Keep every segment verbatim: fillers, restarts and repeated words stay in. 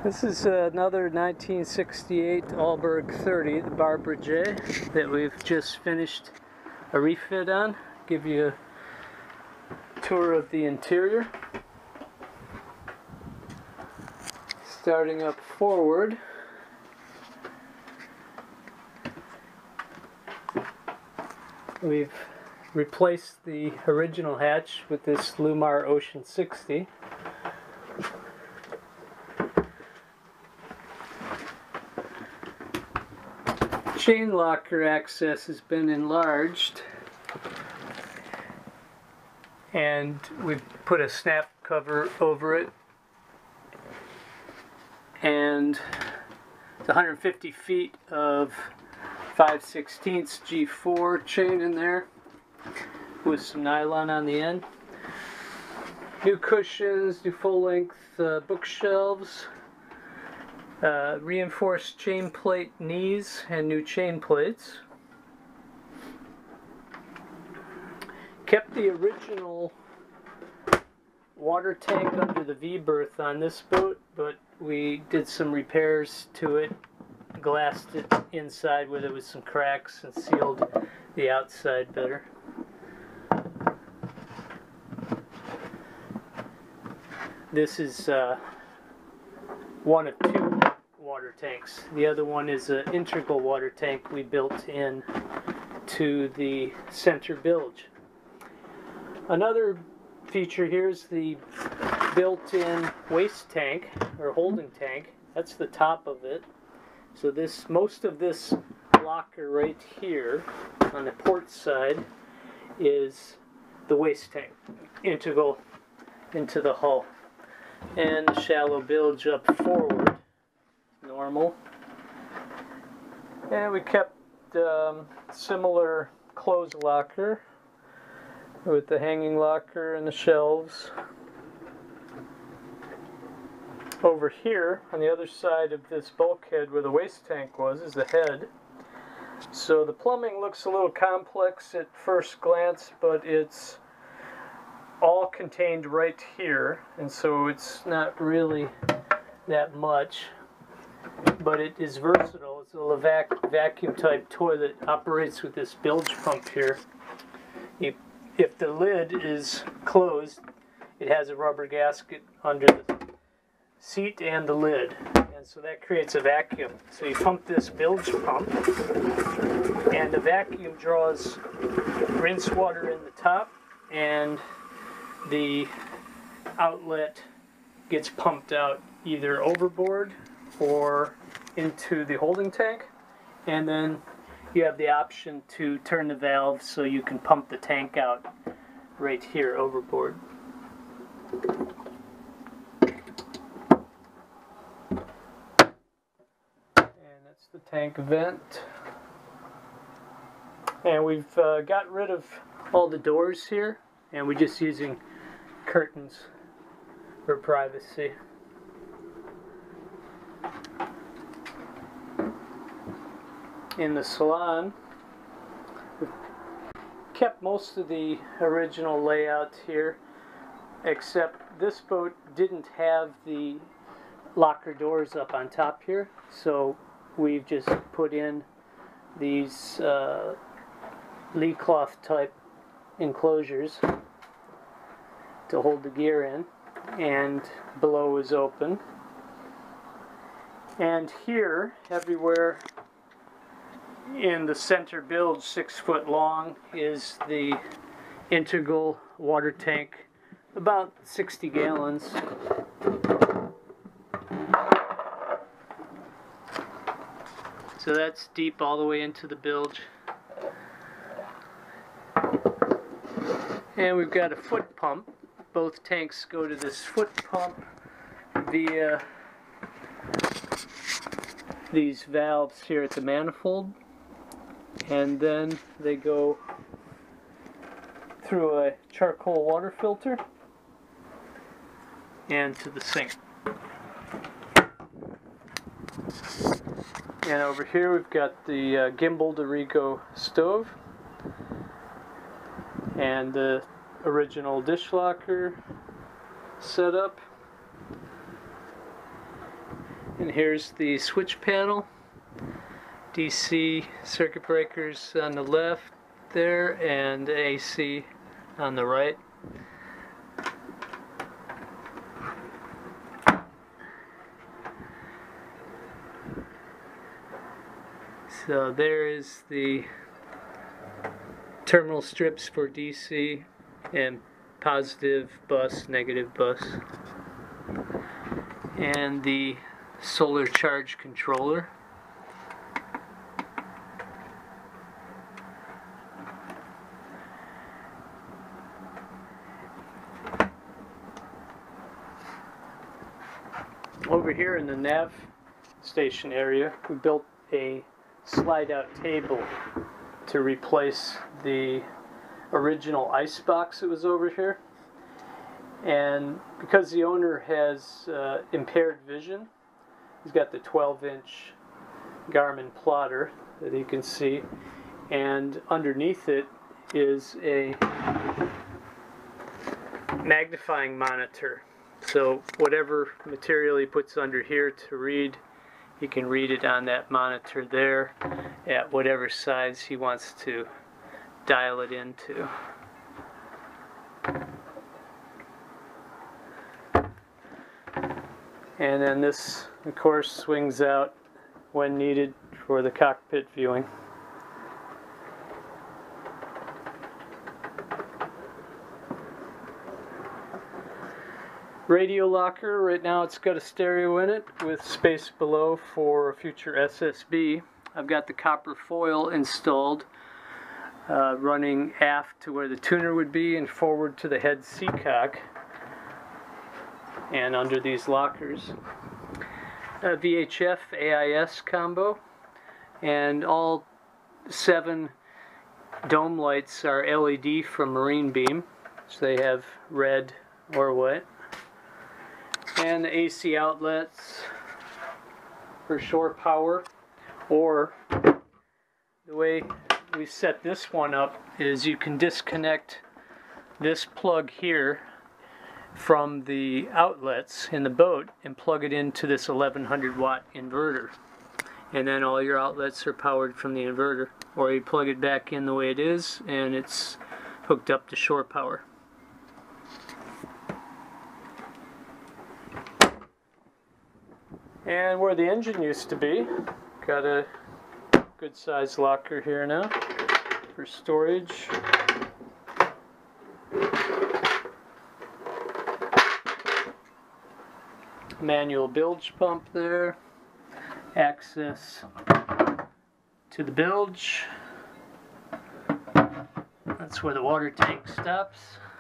This is another nineteen sixty-eight Alberg thirty, the Barbara J, that we've just finished a refit on. Give you a tour of the interior. Starting up forward, we've replaced the original hatch with this Lumar Ocean sixty. Chain locker access has been enlarged, and we've put a snap cover over it, and it's one hundred fifty feet of five sixteenths G four chain in there with some nylon on the end. New cushions, new full-length uh, bookshelves, uh, reinforced chain plate knees and new chain plates. Kept the original water tank under the V-berth on this boat, but we did some repairs to it, glassed it inside where there was some cracks and sealed the outside better. This is uh, one of two water tanks. The other one is an integral water tank we built in to the center bilge. Another feature here is the built-in waste tank or holding tank. That's the top of it. So this, most of this locker right here on the port side is the waste tank, integral into the hull. And the shallow bilge up forward, normal. And we kept um, similar clothes locker with the hanging locker and the shelves. Over here, on the other side of this bulkhead where the waste tank was, is the head. So the plumbing looks a little complex at first glance, but it's all contained right here, and so it's not really that much, but it is versatile. It's a little vac vacuum type toilet, operates with this bilge pump here. You, if the lid is closed, it has a rubber gasket under the seat and the lid, and so that creates a vacuum. So you pump this bilge pump, and the vacuum draws rinse water in the top, and the outlet gets pumped out either overboard or into the holding tank, and then you have the option to turn the valve so you can pump the tank out right here overboard. And that's the tank vent. And we've uh, got rid of all the doors here, and we're just using curtains for privacy. In the salon, we've kept most of the original layout here, except this boat didn't have the locker doors up on top here, so we've just put in these uh, lee cloth type enclosures to hold the gear in, and below is open. And here, everywhere in the center bilge, six foot long, is the integral water tank, about sixty gallons. So that's deep all the way into the bilge. And we've got a foot pump. Both tanks go to this foot pump via these valves here at the manifold, and then they go through a charcoal water filter and to the sink. And over here we've got the uh, gimbal Dorigo stove and the original dish locker setup. And here's the switch panel. D C circuit breakers on the left there and A C on the right. So there is the terminal strips for D C and positive bus, negative bus, and the solar charge controller. Over here in the nav station area, we built a slide-out table to replace the original ice box that was over here. And because the owner has uh, impaired vision, he's got the twelve inch Garmin plotter that you can see, and underneath it is a magnifying monitor. So whatever material he puts under here to read, he can read it on that monitor there at whatever size he wants to dial it into. And then this, of course, swings out when needed for the cockpit viewing. Radio locker, right now it's got a stereo in it with space below for a future S S B. I've got the copper foil installed, uh, running aft to where the tuner would be and forward to the head seacock and under these lockers. A V H F A I S combo, and all seven dome lights are L E D from Marine Beam, so they have red or white. And the A C outlets for shore power, or the way we set this one up is you can disconnect this plug here from the outlets in the boat and plug it into this eleven hundred watt inverter, and then all your outlets are powered from the inverter, or you plug it back in the way it is and it's hooked up to shore power. And where the engine used to be, got a good sized locker here now for storage. Manual bilge pump there, access to the bilge. That's where the water tank stops.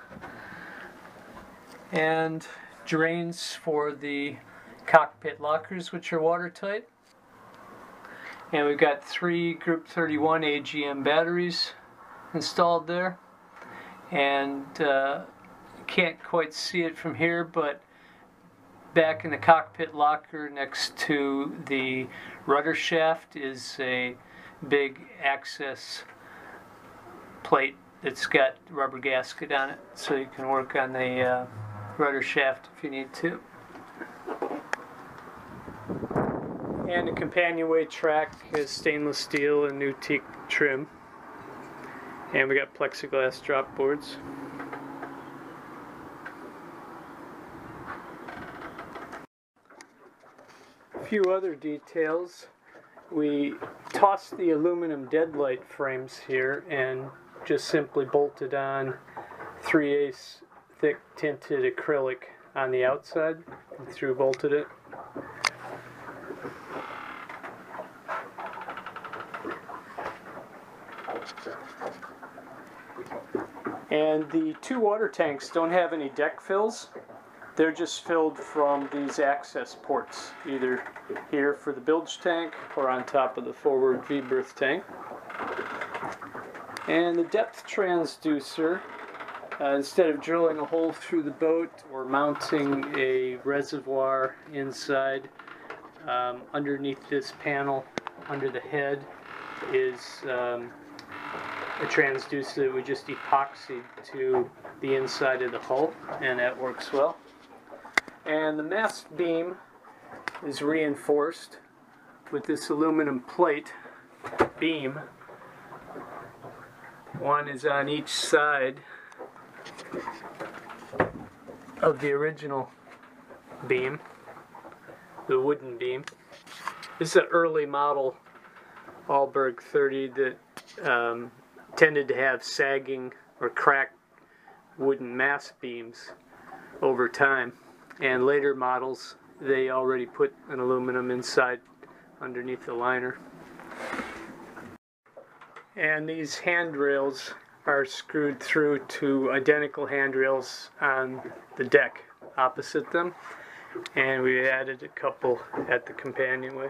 And drains for the cockpit lockers, which are watertight. And we've got three Group thirty-one A G M batteries installed there. And uh, can't quite see it from here, but back in the cockpit locker next to the rudder shaft is a big access plate that's got rubber gasket on it, so you can work on the uh, rudder shaft if you need to. And the companionway track is stainless steel and new teak trim. And we got plexiglass drop boards. A few other details. We tossed the aluminum deadlight frames here and just simply bolted on three eighths thick tinted acrylic on the outside and through bolted it. And the two water tanks don't have any deck fills. They're just filled from these access ports, either here for the bilge tank or on top of the forward V-berth tank. And the depth transducer, uh, instead of drilling a hole through the boat or mounting a reservoir inside, um, underneath this panel, under the head, is um, a transducer that we just epoxied to the inside of the hull, and that works well. And the mast beam is reinforced with this aluminum plate beam. One is on each side of the original beam, the wooden beam. This is an early model Alberg thirty that um, tended to have sagging or cracked wooden mast beams over time, and later models they already put an aluminum inside underneath the liner. And these handrails are screwed through to identical handrails on the deck opposite them, and we added a couple at the companionway.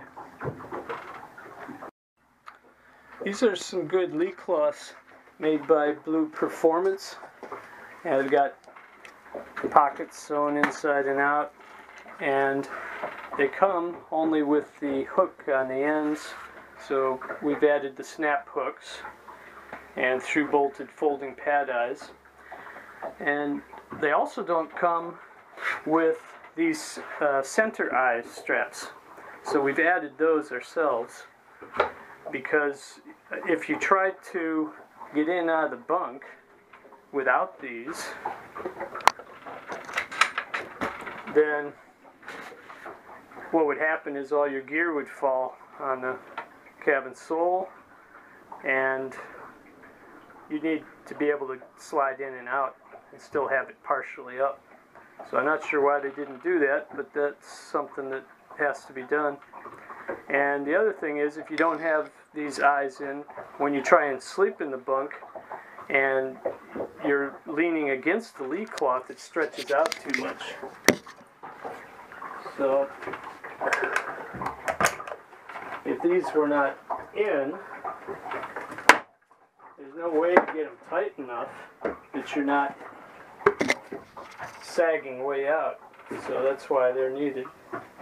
These are some good lee cloths made by Blue Performance, and they've got pockets sewn inside and out, and they come only with the hook on the ends, so we've added the snap hooks and through bolted folding pad eyes. And they also don't come with these uh, center eye straps, so we've added those ourselves, because if you try to get in out of the bunk without these, then what would happen is all your gear would fall on the cabin sole, and you need to be able to slide in and out and still have it partially up. So I'm not sure why they didn't do that, but that's something that has to be done. And the other thing is, if you don't have these eyes in, when you try and sleep in the bunk and you're leaning against the lee cloth, it stretches out too much. So if these were not in, there's no way to get them tight enough that you're not sagging way out. So that's why they're needed.